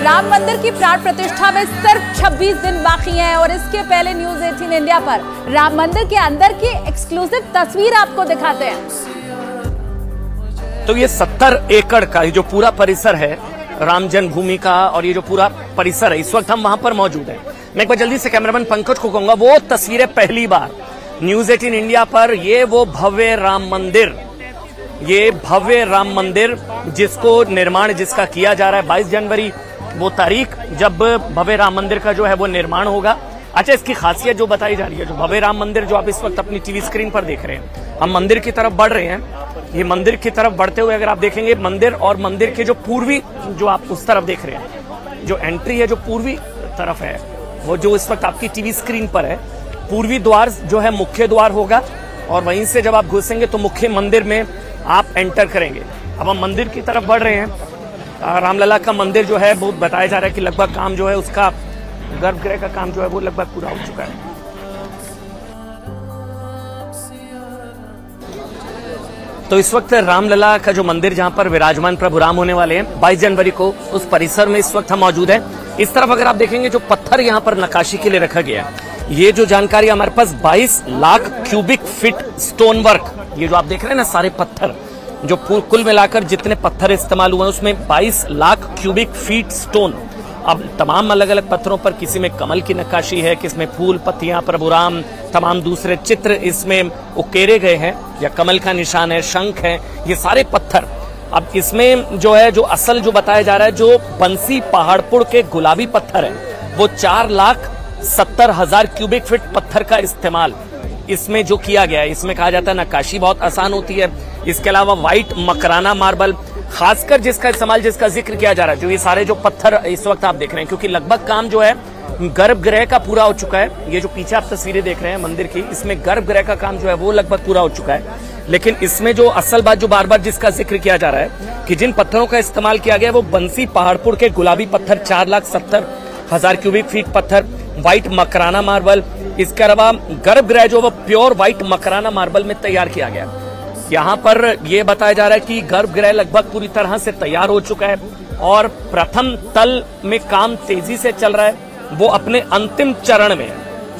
राम मंदिर की प्राण प्रतिष्ठा में सिर्फ 26 दिन बाकी हैं और इसके पहले न्यूज 18 इंडिया पर राम मंदिर के अंदर की एक्सक्लूसिव तस्वीर आपको दिखाते हैं। तो ये 70 एकड़ का जो पूरा परिसर है राम जन्मभूमि का, और ये जो पूरा परिसर है, इस वक्त हम वहां पर मौजूद हैं। मैं एक बार जल्दी से कैमरामैन पंकज को कहूंगा, वो तस्वीरें पहली बार न्यूज 18 इंडिया पर, ये वो भव्य राम मंदिर, ये भव्य राम मंदिर जिसको निर्माण जिसका किया जा रहा है 22 जनवरी वो तारीख जब भव्य राम मंदिर का जो है वो निर्माण होगा। अच्छा, इसकी खासियत जो बताई जा रही है, जो भव्य राम मंदिर जो आप इस वक्त अपनी टीवी स्क्रीन पर देख रहे हैं, हम मंदिर की तरफ बढ़ रहे हैं। ये मंदिर की तरफ बढ़ते हुए अगर आप देखेंगे मंदिर और मंदिर के जो पूर्वी जो आप उस तरफ देख रहे हैं, जो एंट्री है जो पूर्वी तरफ है, वो जो इस वक्त आपकी टीवी स्क्रीन पर है, पूर्वी द्वार जो है मुख्य द्वार होगा और वहीं से जब आप घुसेंगे तो मुख्य मंदिर में आप एंटर करेंगे। अब हम मंदिर की तरफ बढ़ रहे हैं। रामलला का मंदिर जो है वो बताया जा रहा है कि लगभग काम जो है उसका गर्भगृह का काम जो है वो लगभग पूरा हो चुका है। तो इस वक्त रामलला का जो मंदिर जहां पर विराजमान प्रभु राम होने वाले हैं 22 जनवरी को, उस परिसर में इस वक्त हम मौजूद हैं। इस तरफ अगर आप देखेंगे जो पत्थर यहां पर नक्काशी के लिए रखा गया है, ये जो जानकारी हमारे पास 22 lakh cubic feet stone work, ये जो आप देख रहे हैं ना सारे पत्थर, जो कुल मिलाकर जितने पत्थर इस्तेमाल हुए उसमें 22 लाख क्यूबिक फीट स्टोन। अब तमाम अलग अलग पत्थरों पर, किसी में कमल की नक्काशी है, किसमें फूल पत्तियां, प्रभु राम, तमाम दूसरे चित्र इसमें उकेरे गए हैं, या कमल का निशान है, शंख है, ये सारे पत्थर। अब इसमें जो है जो असल जो बताया जा रहा है, जो बंसी पहाड़पुर के गुलाबी पत्थर है, वो 4,70,000 क्यूबिक फीट पत्थर का इस्तेमाल इसमें जो किया गया है। इसमें कहा जाता है नक्काशी बहुत आसान होती है। इसके अलावा व्हाइट मकराना मार्बल, खासकर जिसका इस्तेमाल, जिसका जिक्र किया जा रहा है, जो ये सारे जो पत्थर इस वक्त आप देख रहे हैं, क्योंकि लगभग काम जो है गर्भगृह का पूरा हो चुका है। ये जो पीछे आप तस्वीरें देख रहे हैं मंदिर की, इसमें गर्भगृह का काम जो है वो लगभग पूरा हो चुका है। लेकिन इसमें जो असल बात जो बार बार जिसका जिक्र किया जा रहा है कि जिन पत्थरों का इस्तेमाल किया गया वो बंसी पहाड़पुर के गुलाबी पत्थर 4,70,000 क्यूबिक फीट पत्थर, व्हाइट मकराना मार्बल, इसके अलावा गर्भगृह जो वो प्योर व्हाइट मकराना मार्बल में तैयार किया गया। यहाँ पर यह बताया जा रहा है कि गर्भगृह लगभग पूरी तरह से तैयार हो चुका है और प्रथम तल में काम तेजी से चल रहा है, वो अपने अंतिम चरण में।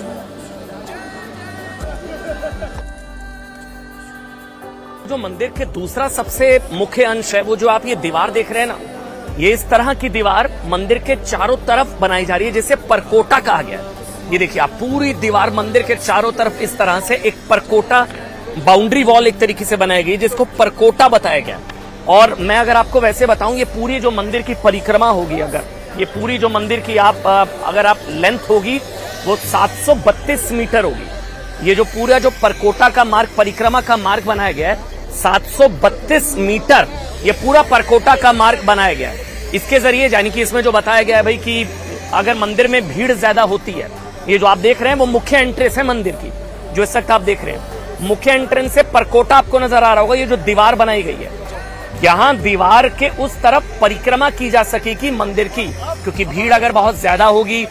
जो मंदिर के दूसरा सबसे मुख्य अंश है, वो जो आप ये दीवार देख रहे हैं ना, ये इस तरह की दीवार मंदिर के चारों तरफ बनाई जा रही है, जिसे परकोटा कहा गया है। ये देखिए आप, पूरी दीवार मंदिर के चारों तरफ इस तरह से एक परकोटा बाउंड्री वॉल एक तरीके से बनाई गई, जिसको परकोटा बताया गया। और मैं अगर आपको वैसे बताऊं, ये पूरी जो मंदिर की परिक्रमा होगी, अगर ये पूरी जो मंदिर की अगर आप लेंथ होगी वो 732 मीटर होगी। ये जो पूरा जो परकोटा का मार्ग, परिक्रमा का मार्ग बनाया गया है, 732 मीटर ये पूरा परकोटा का मार्ग बनाया गया है। इसके जरिए यानी कि इसमें जो बताया गया है भाई कि अगर मंदिर में भीड़ ज्यादा होती है, ये जो आप देख रहे हैं वो मुख्य एंट्रेंस है मंदिर की, जो इस वक्त आप देख रहे हैं मुख्य एंट्रेंस से परकोटा आपको नजर आ रहा होगा। ये जो दीवार बनाई गई है, यहाँ दीवार के उस तरफ परिक्रमा की जा सकेगी मंदिर की, क्योंकि भीड़ अगर बहुत ज्यादा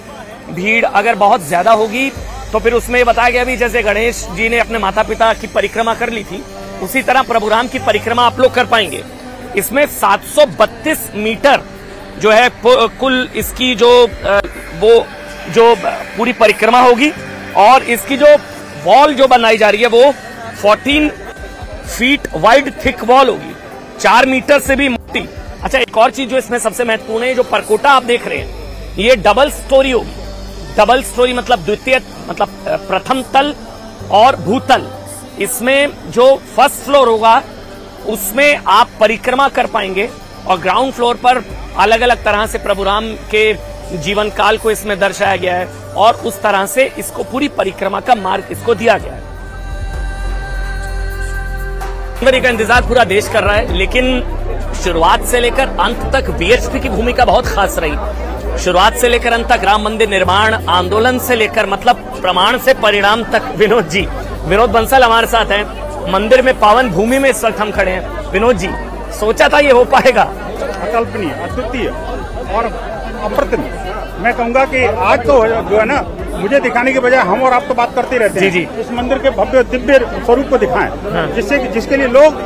होगी तो फिर उसमें बताया गया भी, जैसे गणेश जी ने अपने माता पिता की परिक्रमा कर ली थी, उसी तरह प्रभु राम की परिक्रमा आप लोग कर पाएंगे। इसमें 732 मीटर जो है कुल इसकी वो पूरी परिक्रमा होगी, और इसकी जो वॉल जो बनाई जा रही है वो 14 फीट वाइड थिक वॉल होगी, 4 मीटर से भी मोटी। अच्छा, एक और चीज जो इसमें सबसे महत्वपूर्ण है, जो परकोटा आप देख रहे हैं ये डबल स्टोरी होगी। डबल स्टोरी मतलब प्रथम तल और भूतल। इसमें जो फर्स्ट फ्लोर होगा उसमें आप परिक्रमा कर पाएंगे, और ग्राउंड फ्लोर पर अलग अलग तरह से प्रभु राम के जीवन काल को इसमें दर्शाया गया है, और उस तरह से इसको पूरी परिक्रमा का मार्ग इसको दिया गया है। जनवरी का इंतजार पूरा देश कर रहा है, लेकिन शुरुआत से लेकर अंत तक वीएचपी की भूमिका बहुत खास रही। शुरुआत से लेकर अंत तक राम मंदिर निर्माण आंदोलन से लेकर प्रमाण से परिणाम तक विनोद बंसल हमारे साथ हैं। मंदिर में पावन भूमि में इस वक्त हम खड़े हैं। विनोद जी, सोचा था ये हो पाएगा? अकल्पनीय, अद्वितीय और अप्रतिम। मैं कहूंगा कि आज तो जो है ना, मुझे दिखाने के बजाय हम और आप तो बात करते रहते हैं। जी। इस मंदिर के भव्य दिव्य स्वरूप को दिखाएं, जिससे जिसके लिए लोग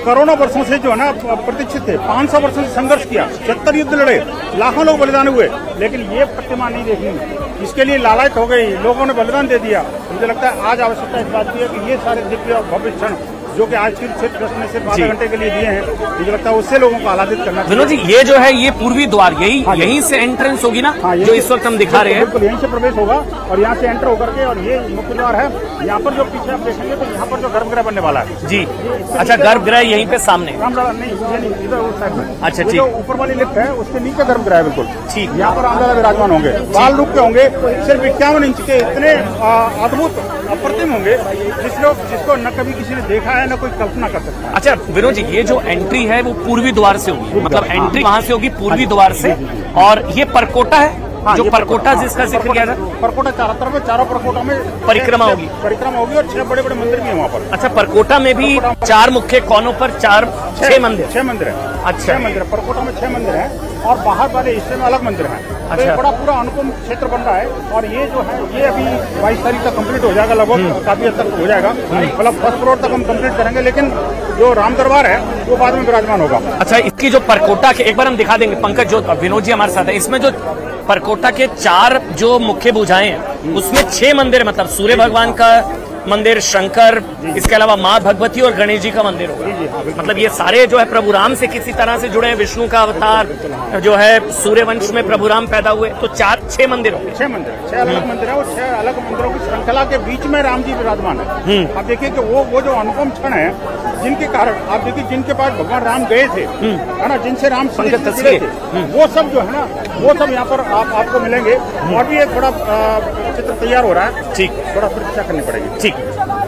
करोड़ों वर्षों से जो है ना प्रतीक्षित थे। 500 वर्षों से संघर्ष किया, 76 युद्ध लड़े, लाखों लोग बलिदान हुए, लेकिन ये प्रतिमा नहीं देखी। इसके लिए लालच हो गई, लोगों ने बलिदान दे दिया। मुझे लगता है आज आवश्यकता इस बात की है कि ये सारे दिव्य और भव्य क्षण जो कि आज तीर्थ ट्रस्ट ने सिर्फ आधे घंटे के लिए दिए हैं, मुझे लगता है उससे लोगों को आह्लादित करना चाहिए। विनोद जी, ये जो है ये पूर्वी द्वार यहीं से एंट्रेंस होगी ना, जो इस वक्त हम दिखा रहे हैं? बिल्कुल यहीं से प्रवेश होगा और यहाँ से एंटर होकर के, और ये मुख्य द्वार है। यहाँ पर जो पीछे आप देखेंगे तो यहाँ पर जो गर्भगृह बनने वाला है जी। अच्छा, गर्भगृह यहीं पे सामने? रामलला नहीं, इधर उस साइड में। अच्छा, ठीक। जो ऊपर वाली लिफ्ट है उसके नीचे गर्भगृह है, बिल्कुल ठीक। यहाँ पर रामलला विराजमान होंगे, बाल रूप के होंगे, सिर्फ 51 इंच के, इतने अद्भुत अप्रतिम होंगे जिसको न कभी किसी ने देखा है न कोई कल्पना कर सकता है। अच्छा विनोद जी, ये जो एंट्री है वो पूर्वी द्वार से होगी, मतलब एंट्री वहां से होगी पूर्वी द्वार से, और ये परकोटा है जो परकोटा जिसका जिक्र किया था? परकोटा चारों तरफ है, चारों परकोटा में परिक्रमा होगी और 6 बड़े बड़े मंदिर भी हैं वहाँ पर। अच्छा, परकोटा में भी 4 मुख्य कोनों पर 6 मंदिर? 6 मंदिर है। अच्छा, 6 मंदिर है, परकोटा में 6 मंदिर है और बाहर वाले हिस्से में अलग मंदिर है। अच्छा, तो बड़ा पूरा अनुपम क्षेत्र बन रहा है और ये जो है ये अभी 22 तारीख तक कंप्लीट हो जाएगा, लगभग काफी हद तक हो जाएगा, मतलब फर्स्ट फ्लोर तक हम कंप्लीट करेंगे, लेकिन जो राम दरबार है वो बाद में विराजमान होगा। अच्छा, इसकी जो परकोटा के एक बार हम दिखा देंगे, पंकज जो विनोद जी हमारे साथ है, इसमें जो परकोटा के 4 जो मुख्य भुजाएं हैं उसमें 6 मंदिर, मतलब सूर्य भगवान का मंदिर, शंकर, इसके अलावा माँ भगवती और गणेश जी का मंदिर होगा। मतलब ये सारे जो है प्रभु राम से किसी तरह से जुड़े हैं, विष्णु का अवतार जो है, सूर्य वंश में प्रभु राम पैदा हुए, तो 6 मंदिर होंगे। 6 मंदिर, 6 अलग मंदिर है और 6 अलग मंदिरों की श्रृंखला के बीच में राम जी विराजमान है। आप देखिए कि वो जो अनुपम क्षण है, जिनके कारण आप देखिए जिनके पास भगवान राम गए थे, है ना, जिनसे राम तस्वीर थे, वो सब जो है ना, वो सब यहाँ पर आपको मिलेंगे। और भी एक थोड़ा चित्र तैयार हो रहा है, ठीक, थोड़ा प्रतीक्षा करनी पड़ेगी। ठीक।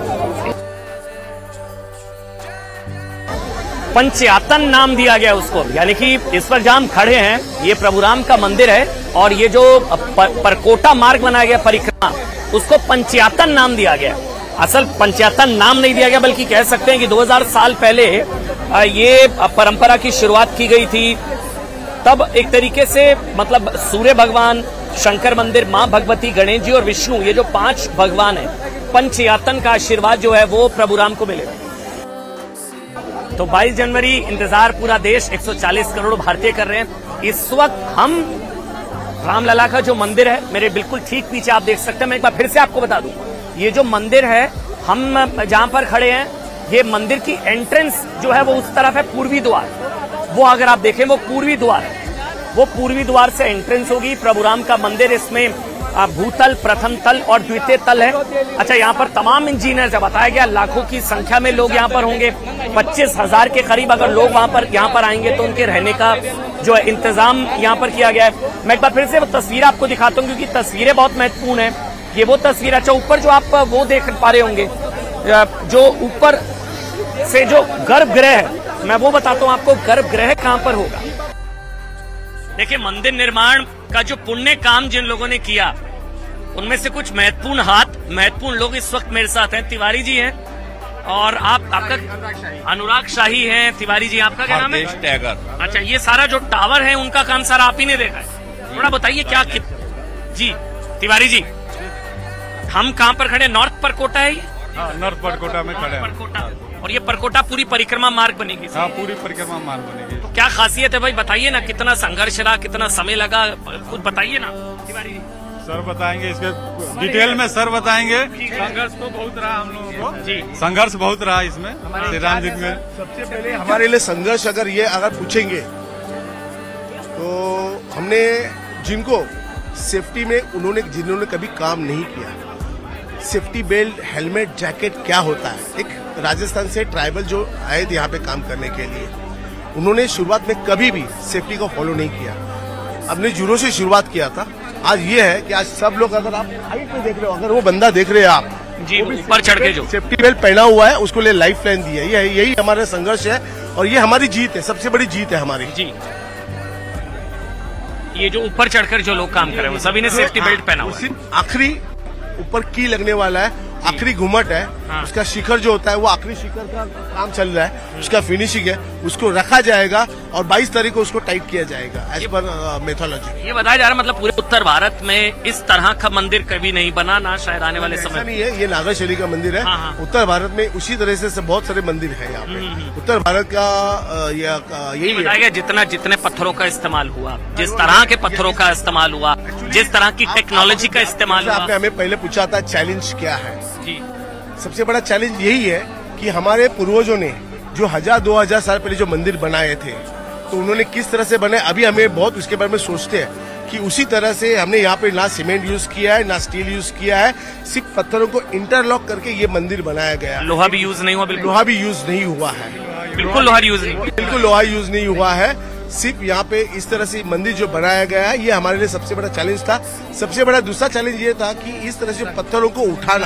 पंचयातन नाम दिया गया उसको, यानी कि इस पर जहां हम खड़े हैं ये प्रभु राम का मंदिर है, और ये जो परकोटा मार्ग बनाया गया परिक्रमा, उसको पंचयातन नाम दिया गया। असल पंचयातन नाम नहीं दिया गया, बल्कि कह सकते हैं कि 2000 साल पहले ये परंपरा की शुरुआत की गई थी। तब एक तरीके से मतलब सूर्य भगवान, शंकर मंदिर, माँ भगवती, गणेश जी और विष्णु, ये जो 5 भगवान है, पंचयातन का आशीर्वाद जो है वो प्रभु राम को मिले। तो 22 जनवरी इंतजार पूरा देश, 140 करोड़ भारतीय कर रहे हैं। इस वक्त हम रामलला का जो मंदिर है, मेरे बिल्कुल ठीक पीछे आप देख सकते हैं। मैं एक बार फिर से आपको बता दूं, ये जो मंदिर है हम जहां पर खड़े हैं, ये मंदिर की एंट्रेंस जो है वो उस तरफ है, पूर्वी द्वार। वो अगर आप देखें वो पूर्वी द्वार है, वो पूर्वी द्वार से एंट्रेंस होगी। प्रभु राम का मंदिर, इसमें भूतल, प्रथम तल और द्वितीय तल है। अच्छा, यहाँ पर तमाम इंजीनियर बताया गया, लाखों की संख्या में लोग यहाँ पर होंगे, 25,000 के करीब अगर लोग यहाँ पर आएंगे तो उनके रहने का जो है इंतजाम यहाँ पर किया गया है। मैं एक बार फिर से वो तस्वीर आपको दिखाता हूँ, क्योंकि तस्वीरें बहुत महत्वपूर्ण है। ये वो तस्वीर, अच्छा ऊपर जो आप वो देख पा रहे होंगे, जो ऊपर से जो गर्भगृह है, मैं वो बताता हूँ आपको गर्भगृह कहाँ पर होगा। देखिए, मंदिर निर्माण का जो पुण्य काम जिन लोगों ने किया, उनमें से कुछ महत्वपूर्ण लोग इस वक्त मेरे साथ हैं। तिवारी जी हैं और आपका अनुराग शाही हैं। तिवारी जी, आपका क्या नाम है? अच्छा, ये सारा जो टावर है उनका काम सारा आप ही ने देखा है, थोड़ा बताइए क्या जी। तिवारी जी, हम कहाँ पर खड़े? नॉर्थ परकोटा है ये? नॉर्थ परकोटा में खड़े हैं। परकोटा, और ये परकोटा पूरी परिक्रमा मार्ग बनेगी? हाँ, पूरी परिक्रमा मार्ग बनेगी। तो क्या खासियत है भाई, बताइए ना, कितना संघर्ष रहा, कितना समय लगा, कुछ बताइए ना तिवारी जी। सर बताएंगे, इसके डिटेल में सर बताएंगे। संघर्ष तो बहुत रहा हम लोगों को जी, संघर्ष बहुत रहा इसमें श्री राम जी में। सबसे पहले हमारे लिए संघर्ष अगर पूछेंगे तो हमने जिनको सेफ्टी में जिन्होंने कभी काम नहीं किया, सेफ्टी बेल्ट, हेलमेट, जैकेट क्या होता है, एक राजस्थान से ट्राइबल जो आए थे यहाँ पे काम करने के लिए, उन्होंने शुरुआत में कभी भी सेफ्टी को फॉलो नहीं किया। अपने जीरो से शुरुआत किया था। आज ये है कि आज सब लोग, अगर आप हाइट में देख रहे हो, अगर वो बंदा देख रहे हैं आप जी, ऊपर चढ़ के जो सेफ्टी बेल्ट पहना हुआ है, उसको लिए लाइफ लाइन दी है। यही हमारा संघर्ष है और ये हमारी जीत है, सबसे बड़ी जीत है हमारी जी। ये जो ऊपर चढ़कर जो लोग काम कर रहे हैं, वो सभी ने सेफ्टी बेल्ट पहना हुआ है। आखिरी ऊपर की लगने वाला है, आखिरी घुमट है, उसका शिखर जो होता है वो आखिरी शिखर का काम चल रहा है, उसका फिनिशिंग है, उसको रखा जाएगा और 22 तारीख को उसको टाइट किया जाएगा एज पर मेथोलॉजी। ये बताया जा रहा है मतलब पूरे उत्तर भारत में इस तरह का मंदिर कभी नहीं बना, ना शायद आने वाले समय। नहीं है, ये नागा शैली का मंदिर है। उत्तर भारत में उसी तरह से बहुत सारे मंदिर है यहाँ पे। उत्तर भारत का यही बताया गया जितने पत्थरों का इस्तेमाल हुआ, जिस तरह के पत्थरों का इस्तेमाल हुआ, जिस तरह की टेक्नोलॉजी का इस्तेमाल हुआ। आपने हमें पहले पूछा था चैलेंज क्या है जी। सबसे बड़ा चैलेंज यही है कि हमारे पूर्वजों ने जो 1000-2000 साल पहले जो मंदिर बनाए थे, तो उन्होंने किस तरह से बनाए, अभी हमें बहुत उसके बारे में सोचते हैं कि उसी तरह से हमने यहाँ पे ना सीमेंट यूज किया है, ना स्टील यूज किया है, सिर्फ पत्थरों को इंटरलॉक करके ये मंदिर बनाया गया। लोहा भी यूज नहीं हुआ? बिल्कुल लोहा भी यूज नहीं हुआ है, बिल्कुल लोहा यूज नहीं, बिल्कुल लोहा यूज नहीं हुआ है। सिर्फ यहाँ पे इस तरह से मंदिर जो बनाया गया है, ये हमारे लिए सबसे बड़ा चैलेंज था। सबसे बड़ा दूसरा चैलेंज ये था कि इस तरह से पत्थरों को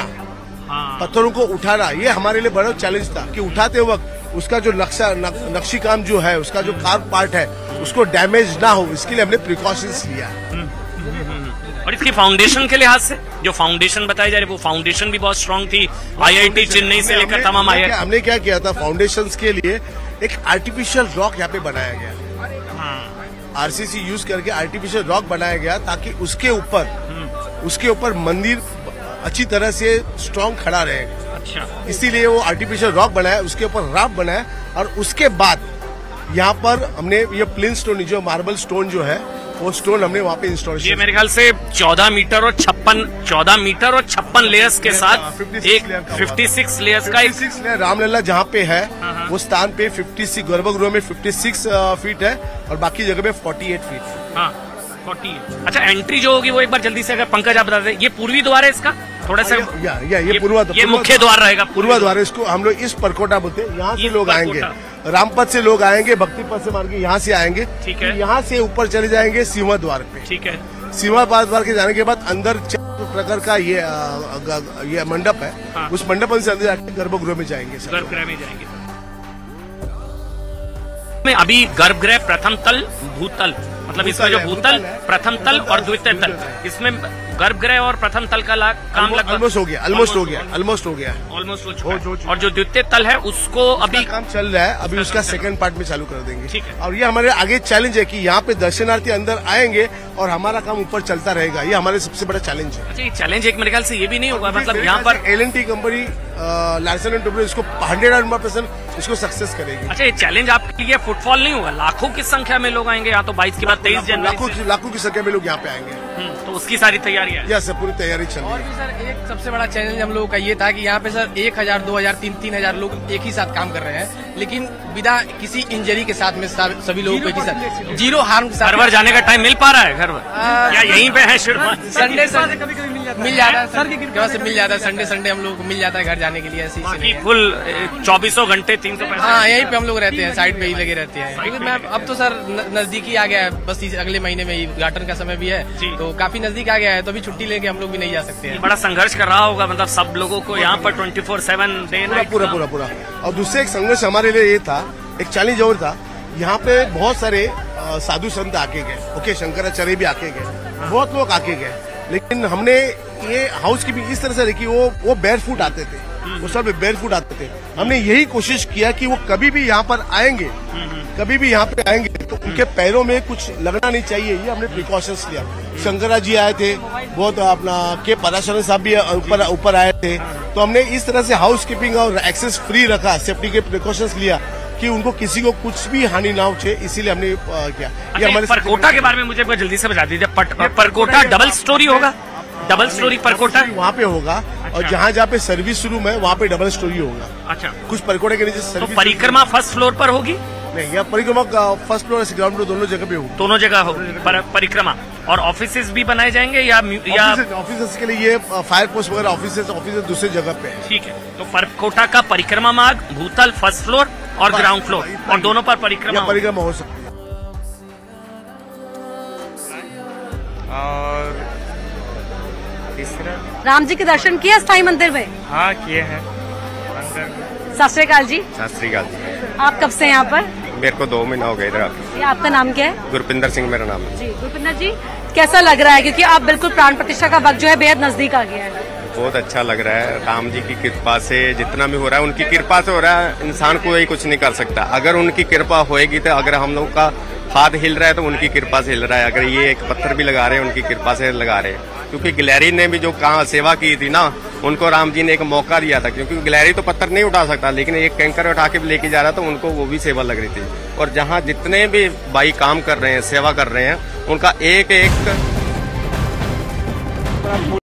उठाना, ये हमारे लिए बड़ा चैलेंज था कि उठाते वक्त उसका जो नक्शी काम जो है, उसका जो कार्व पार्ट है, उसको डैमेज ना हो, इसके लिए हमने प्रिकॉशंस लिया। और इसकी फाउंडेशन के लिहाज से जो फाउंडेशन बताई जा रही है, वो फाउंडेशन भी बहुत स्ट्रांग थी। IIT चेन्नई से लेकर तमाम हमने क्या किया था, फाउंडेशन के लिए एक आर्टिफिशियल रॉक यहाँ पे बनाया गया, RCC यूज करके आर्टिफिशियल रॉक बनाया गया, ताकि उसके ऊपर मंदिर अच्छी तरह से स्ट्रांग खड़ा रहेगा। अच्छा, इसीलिए वो आर्टिफिशियल रॉक बनाया, उसके ऊपर राफ्ट बनाया, और उसके बाद यहाँ पर हमने ये प्लेन स्टोन, जो मार्बल स्टोन जो है, वो स्टोन हमने वहाँ पे इंस्टॉलेशन। ये मेरे ख्याल से 14 मीटर और 56 लेयर्स के साथ एक 56 लेयर्स का 56 लेयर रामलला जहाँ पे है वो स्थान पे 56, गर्भगृह में 56 फीट है और बाकी जगह में 48 फीट। हाँ, 48। अच्छा, एंट्री जो होगी वो एक बार जल्दी से अगर पंकज आप बता दें, ये पूर्वी द्वार है इसका थोड़ा सा? ये मुख्य द्वार रहेगा, पूर्वा द्वार है। इसको हम लोग इस परकोटा बोलते हैं। यहाँ से लोग आएंगे, रामपथ से लोग आएंगे, भक्ति पथ से मार्ग यहाँ से आएंगे, ठीक है। यहाँ से ऊपर चले जाएंगे सिंह द्वार पे, ठीक है। सिंह द्वार के जाने के बाद अंदर 4 प्रकार का ये मंडप है। हाँ। उस मंडप से अंदर जाके गर्भगृह में जाएंगे, गर्भगृह में जाएंगे। अभी गर्भगृह प्रथम तल, भूतल, मतलब इसमें जो भूतल, प्रथम तल और द्वितीय तल, इसमें गर्भगृह और प्रथम तल का काम लगभग ऑलमोस्ट हो गया। और जो द्वितीय तल है उसको अभी काम चल रहा है, अभी उसका सेकंड पार्ट में चालू कर देंगे। ठीक है। और ये हमारे आगे चैलेंज है कि यहाँ पे दर्शनार्थी अंदर आएंगे और हमारा काम ऊपर चलता रहेगा। ये हमारे सबसे बड़ा चैलेंज है। अच्छा, ये चैलेंज एक मेरे ख्याल से ये भी नहीं होगा, मतलब यहाँ पर L&T company Larsen and Toubro इसको 100% इसको सक्सेस करेगी। अच्छा, ये चैलेंज आपके लिए फुटफॉल नहीं होगा? लाखों की संख्या में लोग आएंगे यहाँ, तो 22 के बाद 23 जनवरी लाखों की संख्या में लोग यहाँ पे आएंगे। तो उसकी सारी तैयारी है? यस, पूरी तैयारी चल रही है। और भी सर एक सबसे बड़ा चैलेंज हम लोगों का ये था कि यहाँ पे सर 1000, 2000, 3000 लोग एक ही साथ काम कर रहे हैं, लेकिन बिना किसी इंजरी के साथ में सभी लोगों को एक ही साथ, जीरो हार्म के साथ। घर जाने का टाइम मिल पा रहा है? घर या यहीं पे है? संडे कभी मिल जाता है सर की कृपा से, मिल जाता है संडे हम लोग को मिल जाता है घर जाने के लिए। ऐसी फुल 24 घंटे 365। हाँ, यहीं पे हम लोग रहते हैं, साइड पे ही लगे रहते हैं। क्योंकि मैं अब तो सर नजदीकी आ गया है, बस अगले महीने में उद्घाटन का समय भी है, तो काफी नजदीक आ गया है, तो अभी छुट्टी लेके हम लोग भी नहीं जा सकते हैं। बड़ा संघर्ष कर रहा होगा मतलब सब लोगों को यहाँ पर 24/7 देना पूरा। और दूसरे एक संघर्ष हमारे लिए ये था, एक चैलेंज और था, यहाँ पे बहुत सारे साधु संत आके गए, ओके, शंकराचार्य भी आके गए, बहुत लोग आके गए, लेकिन हमने ये हाउस की भी इस तरह से रखी, वो बेयरफुट आते थे, वो सब बेयरफुट आते थे। हमने यही कोशिश किया कि वो कभी भी यहाँ पर आएंगे, तो उनके पैरों में कुछ लगना नहीं चाहिए, ये हमने प्रिकॉशंस लिया। शंकरा जी आए थे, बहुत अपना के पराशर साहब भी ऊपर आए थे, तो हमने इस तरह से हाउस कीपिंग और एक्सेस फ्री रखा, सेफ्टी के प्रिकॉशंस लिया कि उनको किसी को कुछ भी हानि ना हो, इसीलिए हमने किया। ये हमारे परकोटा के बारे में मुझे जल्दी से बता दीजिए। परकोटा डबल स्टोरी होगा? डबल स्टोरी परकोटा वहाँ पे होगा। अच्छा। और जहाँ पे सर्विस रूम है वहाँ पे डबल स्टोरी होगा। अच्छा, कुछ परकोटे के नीचे तो परिक्रमा फर्स्ट फ्लोर पर होगी? नहीं, यहाँ परिक्रमा फर्स्ट फ्लोर ग्राउंड फ्लोर दोनों जगह पे होगी। दोनों जगह होगी परिक्रमा। और ऑफिसेज भी बनाए जाएंगे या ऑफिसेज के लिए ये फायर पोस्ट वगैरह ऑफिसेज दूसरी जगह पे है। ठीक है, तो परकोटा का परिक्रमा मार्ग, भूतल फर्स्ट फ्लोर और ग्राउंड फ्लोर, और दोनों पर परिक्रमा हो सकती है। और तीसरा, राम जी के दर्शन किए स्थाई मंदिर में? हाँ, किए हैं। सत श्री अकाल जी। सत श्री अकाल जी। आप कब से यहाँ पर? मेरे को 2 महीना हो गया इधर आके। आपका नाम क्या है? गुरपिंदर सिंह मेरा नाम है। जी, गुरपिंदर जी, कैसा लग रहा है, क्योंकि आप बिल्कुल प्राण प्रतिष्ठा का वक्त जो है बेहद नजदीक आ गया है? बहुत अच्छा लग रहा है। राम जी की कृपा से जितना भी हो रहा है उनकी कृपा से हो रहा है। इंसान कोई कुछ नहीं कर सकता। अगर उनकी कृपा होएगी तो अगर हम लोग का हाथ हिल रहा है तो उनकी कृपा से हिल रहा है। अगर ये एक पत्थर भी लगा रहे हैं उनकी कृपा से लगा रहे हैं। क्योंकि गिलहरी ने भी जो सेवा की थी ना, उनको राम जी ने एक मौका दिया था। क्योंकि गिलहरी तो पत्थर नहीं उठा सकता, लेकिन एक कैंकर उठा के लेके जा रहा था, उनको वो भी सेवा लग रही थी। और जहाँ जितने भी भाई काम कर रहे हैं, सेवा कर रहे हैं, उनका एक एक